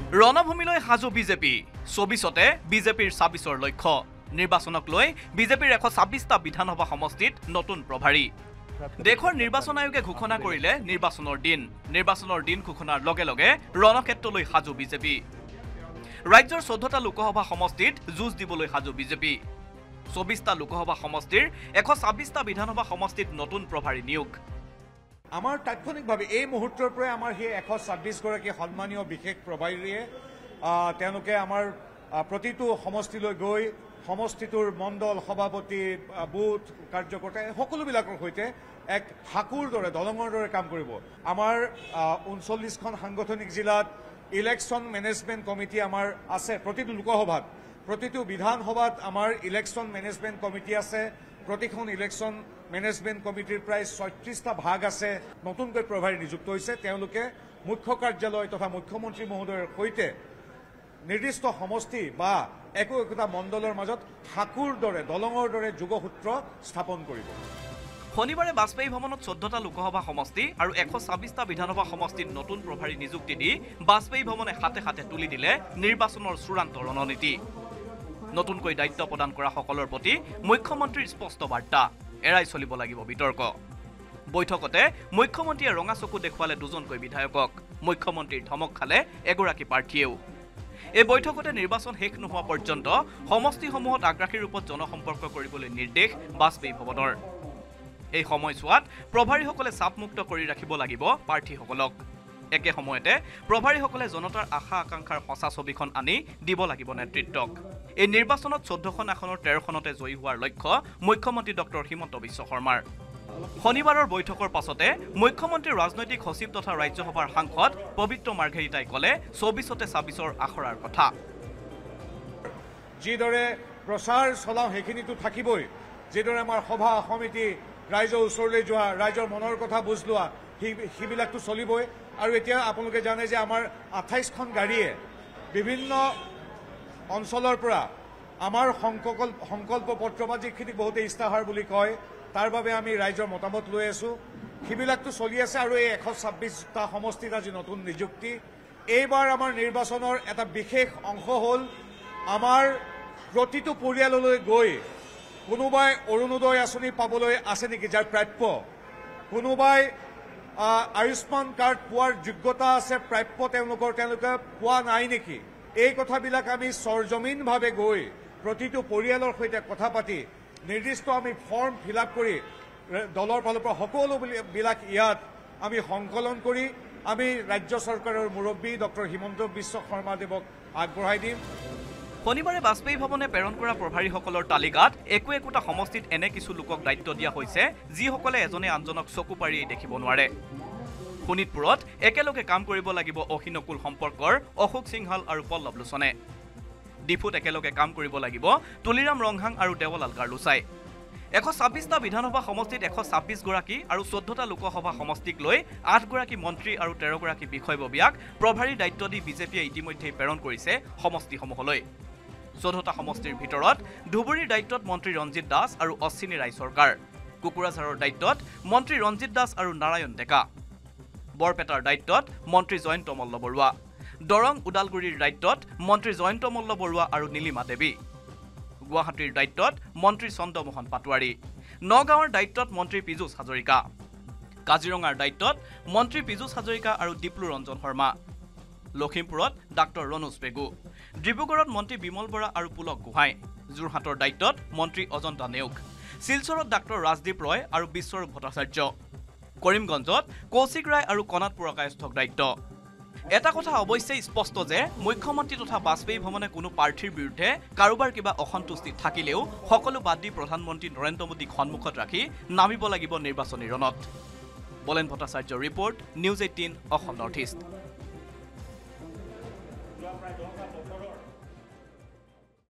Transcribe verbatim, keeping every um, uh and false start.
ৰণভূমিলৈ সাজু বিজেপি চৌবিশতে বিজেপিৰ ছাব্বিশৰ লক্ষ্য নিৰ্বাচনক লৈ বিজেপিৰ এশ ছাব্বিশটা বিধানসভা সমষ্টিত নতুন প্ৰভাৰী দেশৰ নিৰ্বাচন আয়োগে ঘোষণা কৰিলে নিৰ্বাচনৰ দিন নিৰ্বাচনৰ দিন ঘোষণাৰ লগে লগে ৰণক্ষেত্ৰলৈ সাজু বিজেপি ৰাজ্যৰ চৈধ্যটা লোকসভা সমষ্টিত যুঁজ দিবলৈ সাজু বিজেপি চৌবিশটা লোকসভা সমষ্টিৰ এশ ছাব্বিশটা বিধানসভা সমষ্টিত নতুন প্ৰভাৰী নিয়োগ আমাৰ তাৎক্ষণিকভাৱে এই মুহূৰ্তৰ পৰা আমাৰ সেই এশ ছাব্বিশ গৰাকী সন্মানীয় বিশেষ প্ৰভাৰীয়ে তেওঁলোকে আমাৰ প্ৰতিটো সমষ্টিলৈ গৈ সমষ্টিটোৰ মণ্ডল সভাপতি বুথ কাৰ্যকৰ্তা সকলোবিলাকৰ সৈতে এক হাকুৰ দৰে দলঙৰ দৰে কাম কৰিব আমাৰ ঊনচল্লিছখন সাংগঠনিক জিলাত ইলেকশ্যন মেনেজমেণ্ট কমিটি আমাৰ আছে প্ৰতিটো লোকসভাত প্ৰতিটো বিধানসভাত আমাৰ ইলেকশ্যন মেনেজমেণ্ট কমিটি আছে প্ৰতিখন ইলেকশ্যন মেনেজমেণ্ট কমিটিৰ প্ৰায় ছয়ত্ৰিশটা ভাগ আছে নতুনকৈ প্ৰভাৰী নিযুক্ত হৈছে তেওঁলোকে মুখ্য কাৰ্যালয় তথা মুখ্যমন্ত্ৰী মহোদয়ৰ সৈতে নিৰ্দিষ্ট সমষ্টি বা একো একোটা মণ্ডলৰ মাজত হাকুৰ দৰে দলঙৰ দৰে যোগসূত্ৰ স্থাপন কৰিব শনিবাৰে বাজপেয়ী ভৱনত চৈধ্যটা লোকসভা সমষ্টি আৰু এশ ছাব্বিশটা বিধানসভা সমষ্টিত নতুন প্ৰভাৰী নিযুক্তি দি বাজপেয়ী ভৱনে হাতে হাতে তুলি দিলে নিৰ্বাচনৰ চূড়ান্ত ৰণনীতি নতুনকৈ দায়িত্ব প্ৰদান কৰা সকলৰ প্ৰতি মুখ্যমন্ত্ৰীৰ স্পষ্ট বাৰ্তা এৰাই চলিব লাগিব বিতৰ্ক বৈঠকতে মুখ্যমন্ত্ৰীয়ে ৰঙা চকু দেখুৱালে দুজনকৈ বিধায়কক মুখ্যমন্ত্ৰীৰ ধমক খালে এগৰাকী প্ৰাৰ্থীয়েও এই বৈঠকতে নিৰ্বাচন শেষ নোহোৱা পৰ্যন্ত সমষ্টিসমূহত আগ্ৰাসী ৰূপত জনসম্পৰ্ক কৰিবলৈ নিৰ্দেশ বাজপেয়ী ভৱনৰ এই সময়ছোৱাত প্ৰভাৰীসকলে চাপমুক্ত কৰি ৰাখিব লাগিব প্ৰাৰ্থীসকলক একে সময়তে প্ৰভাৰীসকলে জনতাৰ আশা আকাংক্ষাৰ সঁচা ছবিখন আনি দিব লাগিব নেতৃত্বক এই নিৰ্বাচনত চৈধ্যখন আসনৰ তেৰখনতে জয়ী হোৱাৰ লক্ষ্য মুখ্যমন্ত্ৰী ডক্টৰ হিমন্ত বিশ্ব শৰ্মাৰ শনিবাৰৰ বৈঠকৰ পাছতে মুখ্যমন্ত্ৰীৰ ৰাজনৈতিক সচিব তথা ৰাজ্যসভাৰ সাংসদ পবিত্ৰ মাৰ্ঘেৰিটাই ক'লে চৌবিশতে ছাব্বিশৰ আখৰাৰ কথা যিদৰে প্ৰচাৰ চলাওঁ সেইখিনিতো থাকিবই যিদৰে আমাৰ সভা সমিতি ৰাইজৰ ওচৰলৈ যোৱা ৰাইজৰ মনৰ কথা বুজ লোৱা সেইবিলাকতো চলিবই আৰু এতিয়া আপোনালোকে জানে যে আমাৰ আঠাইছখন গাড়ীয়ে বিভিন্ন অঞ্চলৰ পৰা আমাৰ সংকল্প সংকল্প পত্ৰ বা যিখিনি বহুতে ইস্তাহাৰ বুলি কয় তাৰ বাবে আমি ৰাইজৰ মতামত লৈ আছো সেইবিলাকতো চলি আছে আৰু এই এশ ছাব্বিশটা সমষ্টিত আজি নতুন নিযুক্তি এইবাৰ আমাৰ নিৰ্বাচনৰ এটা বিশেষ অংশ হ'ল আমাৰ প্ৰতিটো পৰিয়াললৈ গৈ কোনোবাই অৰুণোদয় আঁচনি পাবলৈ আছে নেকি যাৰ প্ৰাপ্য কোনোবাই আয়ুষ্মান কাৰ্ড পোৱাৰ যোগ্যতা আছে প্ৰাপ্য তেওঁলোকৰ তেওঁলোকে পোৱা নাই নেকি এই কথাবিলাক আমি সৰজমিনভাৱে গৈ প্ৰতিটো পৰিয়ালৰ সৈতে কথা পাতি নিৰ্দিষ্ট আমি ফৰ্ম ফিল আপ কৰি দলৰ ফালৰ পৰা সকলোবিলাক ইয়াত আমি সংকলন কৰি আমি ৰাজ্য চৰকাৰৰ মুৰব্বী ডক্টৰ হিমন্ত বিশ্ব শৰ্মাদেৱক আগবঢ়াই দিম শনিবাৰে বাজপেয়ী ভৱনে প্ৰেৰণ কৰা প্ৰভাৰীসকলৰ তালিকাত একো একোটা সমষ্টিত এনে কিছু লোকক দায়িত্ব দিয়া হৈছে যিসকলে এজনে আনজনক চকু পাৰি দেখিব নোৱাৰে শোণিতপুৰত একেলগে কাম কৰিব লাগিব অহিনকুল সম্পৰ্কৰ অশোক সিংহাল আৰু পল্লৱ লোচনে ডিফুত একেলগে কাম কৰিব লাগিব তুলিৰাম ৰংহাং আৰু দেৱলাল গাৰ্লুচাই এশ ছাব্বিশটা বিধানসভা সমষ্টিত এশ ছাব্বিশ গৰাকী আৰু চৈধ্যটা লোকসভা সমষ্টিক লৈ আঠ গৰাকী মন্ত্ৰী আৰু তেৰ গৰাকী বিষয়ববীয়াক প্ৰভাৰীৰ দায়িত্ব দি বিজেপিয়ে ইতিমধ্যে প্ৰেৰণ কৰিছে সমষ্টিসমূহলৈ চৈধ্যটা সমষ্টিৰ ভিতৰত ধুবুৰীৰ দায়িত্বত মন্ত্ৰী ৰঞ্জিত দাস আৰু অশ্বিনী ৰায় চৰকাৰ কুকুৰাঝাৰৰ দায়িত্বত মন্ত্ৰী ৰঞ্জিত দাস আৰু নাৰায়ণ ডেকা বৰপেটাৰ দায়িত্বত মন্ত্ৰী জয়ন্ত মল্ল বৰুৱা দৰং উদালগুৰিৰ দায়িত্বত মন্ত্ৰী জয়ন্ত মল্ল বৰুৱা আৰু নীলিমা দেৱী গুৱাহাটীৰ দায়িত্বত মন্ত্ৰী চন্দ্ৰমোহন পাটোৱাৰী নগাঁৱৰ দায়িত্বত মন্ত্ৰী পীযুষ হাজৰিকা কাজিৰঙাৰ দায়িত্বত মন্ত্ৰী পীযুষ হাজৰিকা আৰু দীপ্লু ৰঞ্জন শৰ্মা লখিমপুৰত ডাক্তৰ ৰণোজ পেগু ডিব্ৰুগড়ত মন্ত্ৰী বিমল বৰা আৰু পুলক গোহাঁই যোৰহাটৰ দায়িত্বত মন্ত্ৰী অজন্তা নেওগ শিলচৰত ডাক্তৰ ৰাজদীপ ৰয় আৰু বিশ্বৰূপ ভট্টাচাৰ্য কৰিমগঞ্জত কৌশিক ৰায় আৰু কণাত পুৰকায়স্থক দায়িত্ব এটা কথা অৱশ্যে স্পষ্ট যে মুখ্যমন্ত্ৰী তথা বাজপেয়ী ভৱনে কোনো প্ৰাৰ্থীৰ বিৰুদ্ধে কাৰোবাৰ কিবা অসন্তুষ্টি থাকিলেও সকলো বাদ দি প্ৰধানমন্ত্ৰী নৰেন্দ্ৰ মোদীক সন্মুখত ৰাখি নামিব লাগিব নিৰ্বাচনী ৰণত বলেন ভট্টাচাৰ্যৰ report News Eighteen Assam North east.